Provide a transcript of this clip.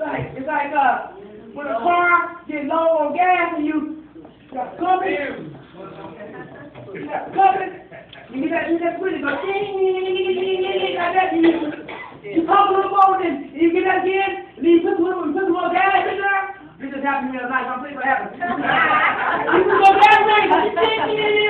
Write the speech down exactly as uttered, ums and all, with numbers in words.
like, it's like, uh, when a car gets low on gas and you got covered, you got covered, and you got, you just really go, ding, ding, ding, ding, ding, ding, ding, like that, and you, you pump a little more, and you get that again, and then you put a little, put some more gas in there. This just happened to me last night, I'm thinking what happened. You put more gas in there, ding, ding, ding,